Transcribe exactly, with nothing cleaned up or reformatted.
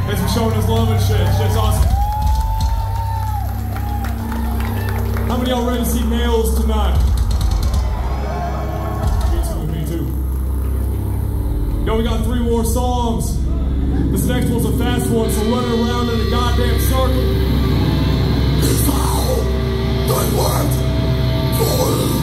Thanks for showing us love and shit. Shit's awesome. How many of y'all ready to see nails tonight? Me too, me too. Yo, we got three more songs. This next one's a fast one, so running around in a goddamn circle. It's all the world for